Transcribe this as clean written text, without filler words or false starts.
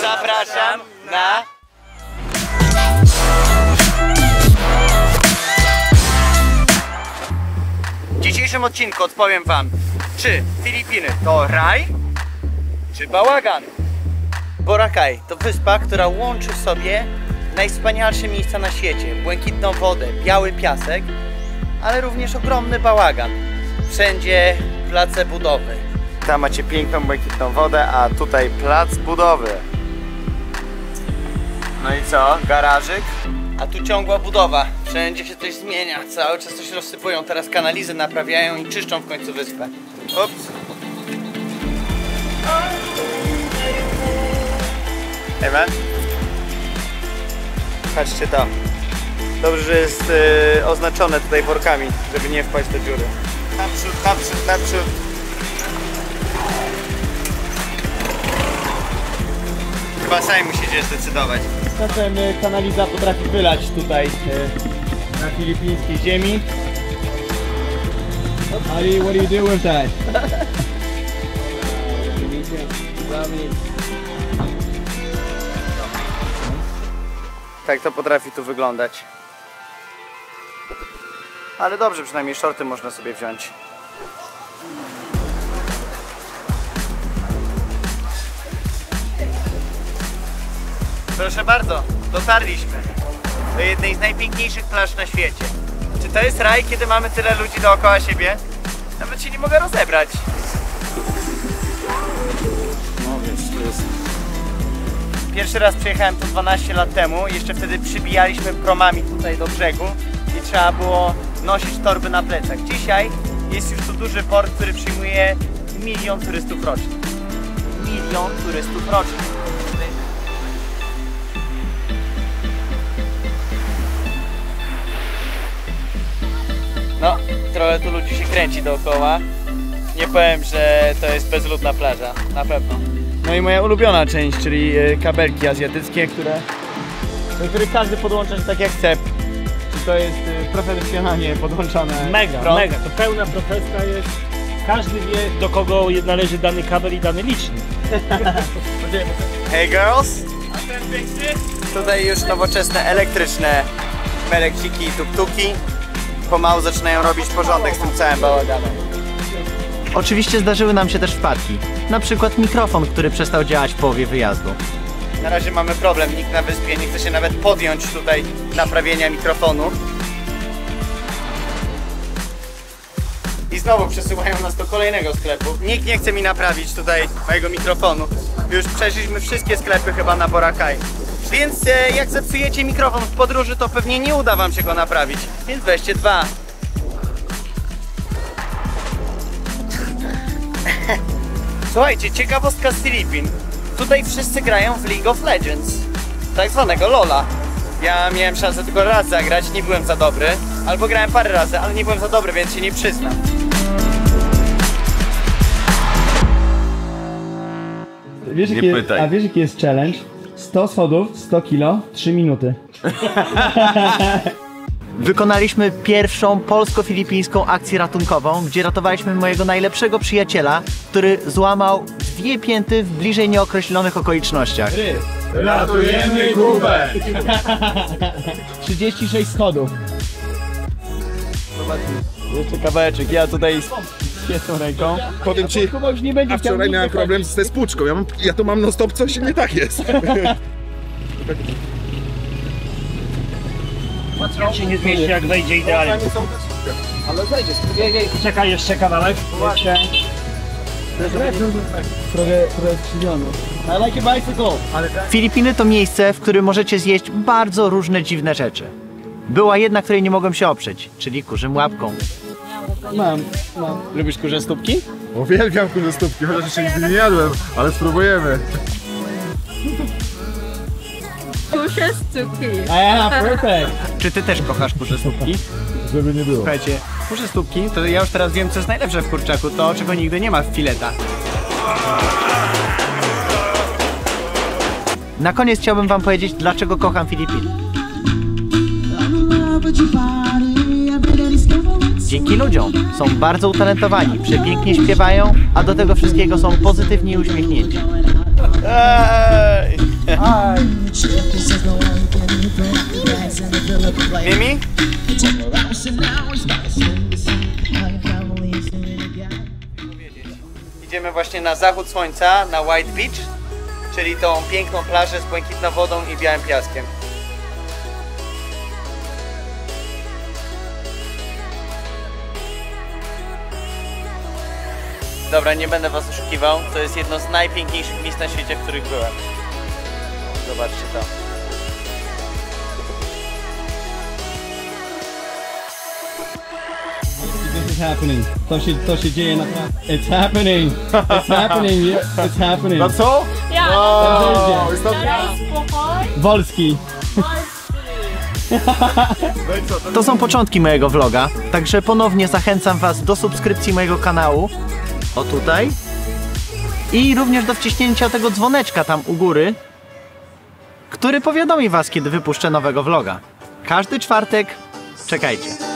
zapraszam na... W dzisiejszym odcinku odpowiem wam, czy Filipiny to raj, czy bałagan. Boracay to wyspa, która łączy w sobie najwspanialsze miejsca na świecie. Błękitną wodę, biały piasek, ale również ogromny bałagan. Wszędzie place budowy. Tam macie piękną błękitną wodę, a tutaj plac budowy. No i co? Garażyk. A tu ciągła budowa. Wszędzie się coś zmienia. Cały czas coś rozsypują. Teraz kanalizy naprawiają i czyszczą w końcu wyspę. Ups. Hey man. Patrzcie to. Dobrze, że jest oznaczone tutaj workami, żeby nie wpaść do dziury. Naprzód, naprzód, naprzód. Chyba sami musicie zdecydować. Czasem kanaliza potrafi wylać tutaj na filipińskiej ziemi. Ali, what do you do with that? Tak to potrafi tu wyglądać. Ale dobrze, przynajmniej shorty można sobie wziąć. Proszę bardzo, dotarliśmy do jednej z najpiękniejszych plaż na świecie. Czy to jest raj, kiedy mamy tyle ludzi dookoła siebie? Nawet się nie mogę rozebrać. No wiesz, to jest... Pierwszy raz przyjechałem tu 12 lat temu, jeszcze wtedy przybijaliśmy promami tutaj do brzegu i trzeba było nosić torby na plecach. Dzisiaj jest już tu duży port, który przyjmuje 1 000 000 turystów rocznie. 1 000 000 turystów rocznie. No, trochę tu ludzi się kręci dookoła. Nie powiem, że to jest bezludna plaża, na pewno. No i moja ulubiona część, czyli kabelki azjatyckie, do których każdy podłącza się tak jak chce. Czy to jest profesjonalnie podłączone? Mega, mega. To pełna profeska jest. Każdy wie, do kogo należy dany kabel i dany licznik. Hey girls! Tutaj już nowoczesne, elektryczne melekciki i tuk-tuki pomału zaczynają robić porządek z tym całym bałaganem. Oczywiście zdarzyły nam się też wpadki. Na przykład mikrofon, który przestał działać w połowie wyjazdu. Na razie mamy problem, nikt na wyspie nie chce się nawet podjąć tutaj naprawienia mikrofonu. I znowu przesyłają nas do kolejnego sklepu. Nikt nie chce mi naprawić tutaj mojego mikrofonu. Już przeszliśmy wszystkie sklepy chyba na Boracay. Więc jak zepsujecie mikrofon w podróży, to pewnie nie uda wam się go naprawić. Więc weźcie 2. Słuchajcie, ciekawostka z Filipin. Tutaj wszyscy grają w League of Legends, tak zwanego LOLa. Ja miałem szansę tylko raz zagrać, nie byłem za dobry. Albo grałem parę razy, ale nie byłem za dobry, więc się nie przyznam. Wiesz, jaki jest challenge? 100 schodów, 100 kilo, 3 minuty. Wykonaliśmy pierwszą polsko-filipińską akcję ratunkową, gdzie ratowaliśmy mojego najlepszego przyjaciela, który złamał 2 pięty w bliżej nieokreślonych okolicznościach. Ratujemy Kubę! 36 schodów. Jeszcze kawałeczek, ja tutaj z świecą ręką. Powiem ci, a wczoraj miałem problem ze spłuczką. Ja to mam non stop, coś nie tak jest. On się nie zmieści, jak wejdzie idealnie. Ale zejdzie. Czekaj jeszcze kawałek. Jeszcze. Trochę skrzywiony. I like a bicycle. Filipiny to miejsce, w którym możecie zjeść bardzo różne dziwne rzeczy. Była jedna, której nie mogłem się oprzeć, czyli kurzym łapką. Mam. Lubisz kurze stópki? Uwielbiam kurze stópki, chociaż jeszcze nigdy nie jadłem, ale spróbujemy. Kurze stópki. Perfect. Czy ty też kochasz kurze stópki? Żeby nie było. Słuchajcie, kurze stópki, to ja już teraz wiem, co jest najlepsze w kurczaku, to czego nigdy nie ma w filetach. Na koniec chciałbym wam powiedzieć, dlaczego kocham Filipiny. Dzięki ludziom. Są bardzo utalentowani, przepięknie śpiewają, a do tego wszystkiego są pozytywni i uśmiechnięci. Mimi? Idziemy właśnie na zachód słońca, na White Beach, czyli tą piękną plażę z błękitną wodą i białym piaskiem. Dobra, nie będę was oszukiwał, to jest jedno z najpiękniejszych miejsc na świecie, w których byłem. Zobaczcie to. This is happening. To się dzieje naprawdę. It's happening. It's happening. Yeah, it's happening. No co? Ja, O, jest to... Wolski. To są początki mojego vloga, także ponownie zachęcam was do subskrypcji mojego kanału, o tutaj, i również do wciśnięcia tego dzwoneczka tam u góry, który powiadomi was, kiedy wypuszczę nowego vloga. Każdy czwartek, czekajcie.